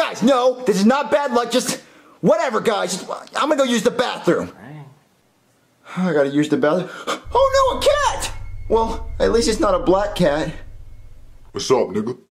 Guys, no, this is not bad luck, just whatever, guys. I'm gonna go use the bathroom. I gotta use the bathroom. Oh no, a cat! Well, at least it's not a black cat. What's up, nigga?